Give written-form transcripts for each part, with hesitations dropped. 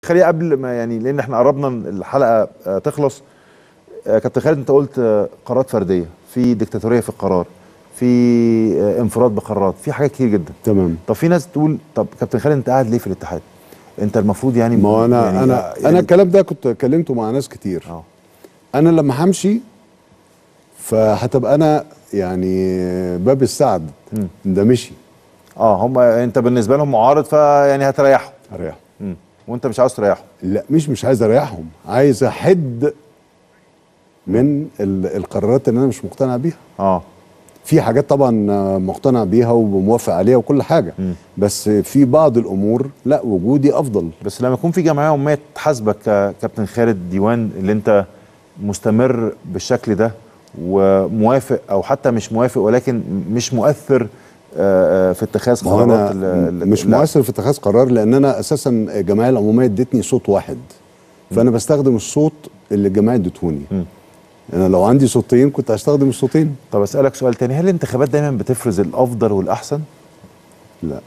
خلينا قبل ما يعني، لان احنا قربنا الحلقه تخلص. كابتن خالد، انت قلت قرارات فرديه، في ديكتاتوريه في القرار، في انفراد بقرارات، في حاجات كتير جدا. تمام. طب في ناس تقول طب كابتن خالد انت قاعد ليه في الاتحاد؟ انت المفروض يعني، ما انا يعني انا الكلام ده كنت كلمته مع ناس كتير. انا لما همشي فهتبقى انا يعني باب السعد ده مشي. هم انت بالنسبه لهم معارض، فيعني هتريحهم. هريحهم. وانت مش عاوز تريحهم؟ لا، مش عايز اريحهم، عايز احد من القرارات اللي انا مش مقتنع بيها. في حاجات طبعا مقتنع بيها وموافق عليها وكل حاجه، بس في بعض الامور لا، وجودي افضل. بس لما يكون في جمعيه عموميه تحاسبك كابتن خالد ديوان اللي انت مستمر بالشكل ده وموافق او حتى مش موافق، ولكن مش مؤثر في اتخاذ قرارات، مش مؤثر في اتخاذ قرار، لان انا اساسا الجمعيه العموميه ادتني صوت واحد، فانا بستخدم الصوت اللي الجمعيه ادتهوني. انا لو عندي صوتين كنت هستخدم الصوتين. طب اسالك سؤال تاني، هل الانتخابات دايما بتفرز الافضل والاحسن؟ لا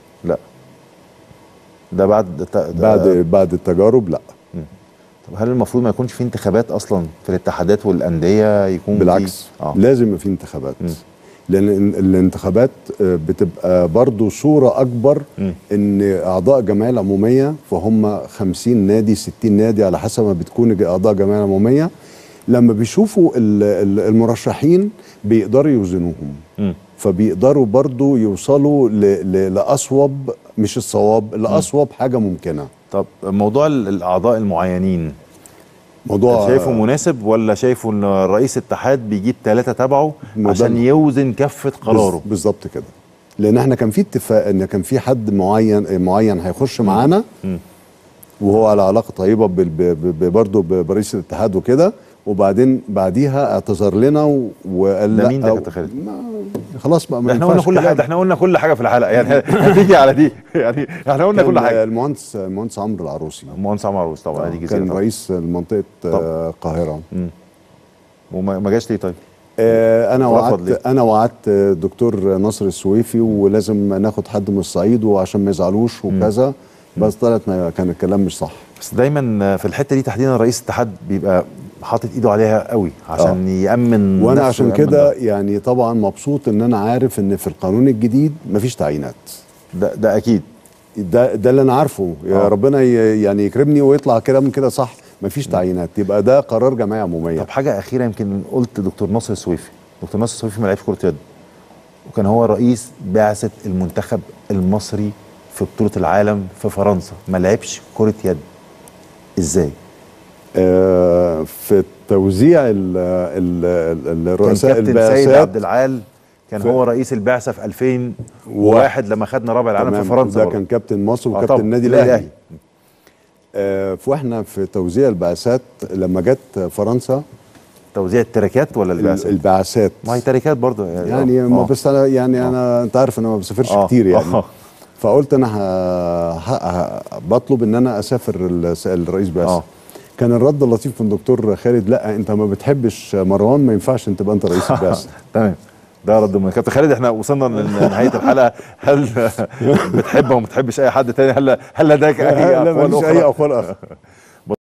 ده بعد التجارب لا. طب هل المفروض ما يكونش في انتخابات اصلا في الاتحادات والانديه؟ يكون بالعكس لازم يبقى في انتخابات. لان الانتخابات بتبقى برضو صوره اكبر ان اعضاء الجمعيه العموميه، فهم 50 نادي 60 نادي على حسب ما بتكون اعضاء الجمعيه العموميه، لما بيشوفوا المرشحين بيقدروا يوزنوهم، فبيقدروا برضو يوصلوا لاصوب، مش الصواب، لاصوب حاجه ممكنه. طب موضوع الاعضاء المعينين، موضوع شايفه مناسب ولا شايفه ان رئيس الاتحاد بيجيب 3 تبعه عشان يوزن كفه قراره؟ بالظبط كده، لان احنا كان في اتفاق ان كان في حد معين هيخش معانا، وهو على علاقه طيبه برضه برئيس الاتحاد وكده، وبعدين بعديها اعتذر لنا وقال ده مين ده كابتن خالد؟ خلاص بقى، ما احنا قلنا كل حاجه، احنا قلنا كل حاجه في الحلقه يعني هتيجي على دي يعني احنا قلنا كل حاجه. المهندس عمرو العروسي. المهندس عمرو العروسي طبعا، دي جزيره كان رئيس منطقه القاهره. وما جاش ليه طيب؟ انا وعدت دكتور نصر السويفي ولازم ناخد حد من الصعيد وعشان ما يزعلوش وكذا، بس طلعت كان الكلام مش صح. بس دايما في الحته دي تحديدا رئيس الاتحاد بيبقى حاطط ايده عليها قوي عشان يامن، وانا عشان كده يعني طبعا مبسوط ان انا عارف ان في القانون الجديد مفيش تعيينات. ده اكيد، ده اللي انا عارفه. يا ربنا يعني يكرمني ويطلع كلام كده صح، مفيش تعيينات، يبقى ده قرار جمعيه عموميه. طب حاجه اخيره، يمكن قلت دكتور ناصر السويفي. دكتور ناصر السويفي ما لعبش كره يد، وكان هو رئيس بعثه المنتخب المصري في بطوله العالم في فرنسا، ما لعبش كره يد، ازاي؟ في توزيع الرؤساء البعثات، كابتن سيد عبد العال كان هو رئيس البعثه في 2001 لما خدنا رابع العالم في فرنسا. ده كان كابتن مصر وكابتن النادي الاهلي. فاحنا في توزيع البعثات لما جت فرنسا. توزيع التركات ولا البعثات؟ البعثات، ما هي تركات برضه يعني ما بس انا يعني انا انت عارف انا ما بسافرش كتير يعني. فقلت انا بطلب ان انا اسافر الرئيس بعثه. كان الرد اللطيف من دكتور خالد، لا انت ما بتحبش مروان، ما ينفعش انت تبقى انت رئيس البعثه. تمام، ده رد من كابتن خالد. احنا وصلنا لنهايه الحلقه. هل بتحبه وما بتحبش اي حد تاني؟ هل لديك اي اقوال اخرى؟ لا، مفيش اي اقوال اخرى.